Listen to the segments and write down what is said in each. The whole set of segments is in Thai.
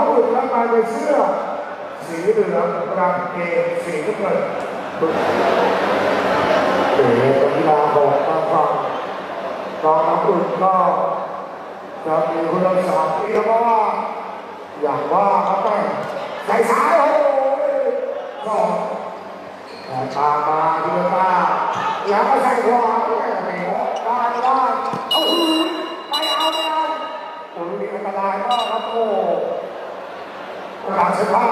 อุ่นแล้วมาในเสื้อสีเหลืองกางเกงสีน้ำเงินกีฬาของทางฝั่งกองน้ำอุ่นก็จะมีคุณสมบัติที่เพราะว่าอย่างว่าเขาต้องใส่สายโอ้ก็แต่ตามมาที่ตาแล้วก็ใส่ขวาไม่หมดการว่าเอาไม่เอาปืนอันตรายมากครับโอ้กระดาษเสื้อผ้า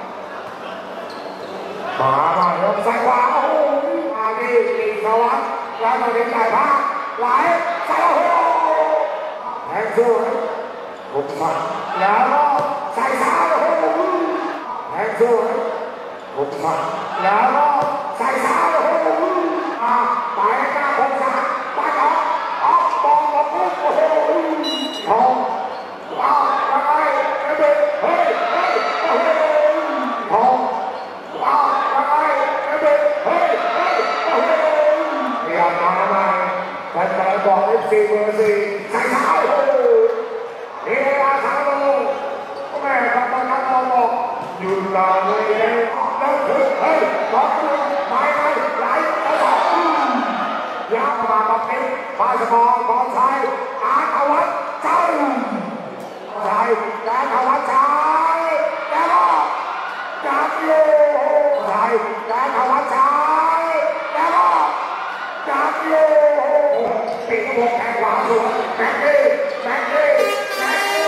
มาแล้วใส่ขวาโอ้มาดีสวัสดิ์แล้วมาเรียนใส่ผ้าไหลใส่โอ้แทงสู้บุกมาแล้วก็ใส่สายโอ้แทงสู้บุกมาแล้วก็ใส่สายโอ้ไปหน้าคงสารไปออกบอลมาปุ๊บโอ้โหทองว้าวยังไงเด็กเฮ้ยโอ้โหทองว้าวยังไงเด็กเฮ้ยโอ้โหพยายามมาใหม่แต่บอกให้4 เบอร์ 4ใส่สายโอ้โหเฮ้ยอาสาโลแม่กำลังทำบอกยืนรอเลยแล้วถึงเฮ้ยบอกเลยไม่ไหลแล้วต่อยาวมาแบบนี้พาสมองบอลชายอาทวัฒน์เจ้าชายอาทวัฒน์ชายแล้วก็จับโยชายอาทวัฒน์ชายแล้วก็จับโยปิดวงแขนขวาสวนแบงค์ดี้แบงค์ดี้แบงค์ดี้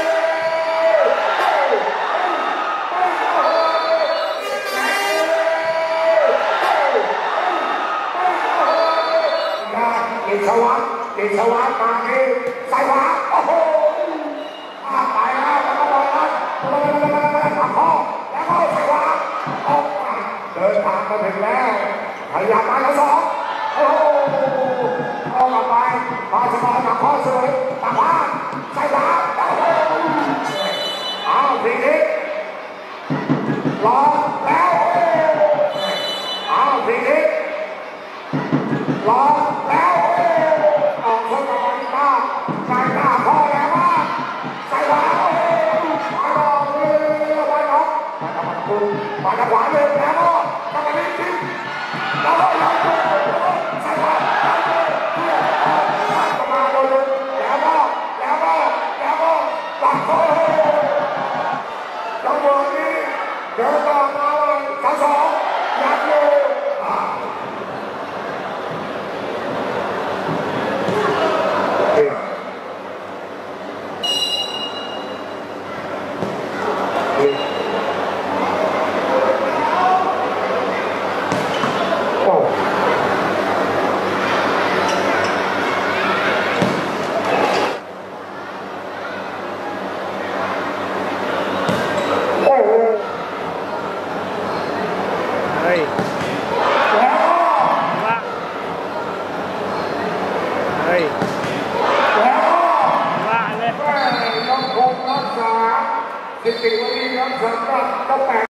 เดชวัฒน์มาที่สายขวาโอ้โหไปแล้วแล้วก็บอลนั้นปักข้อแล้วก็สายขวาออกมาเดินทางมาถึงแล้วพยายามมาแล้วสองโอ้โหออกไปพาสมองปักข้อสวยปักขวาสายขวาโอ้โหเอาทีนี้รอแล้วเอาทีนี้รอแล้วออกคนละคนตาใส่ตาพอแล้วว่าใส่ขวาไปลองเลยไปลองไปทำคุณไปทำขวาเลยแล้วก็ทำอะไรจริงแล้วก็ใส่ขวามาเลยแล้วก็หลังโค้งจังหวะนี้เดินต่อมาเลยทั้งสองยัดเลยสถิติวันนี้ครับสำหรับเจ้าแป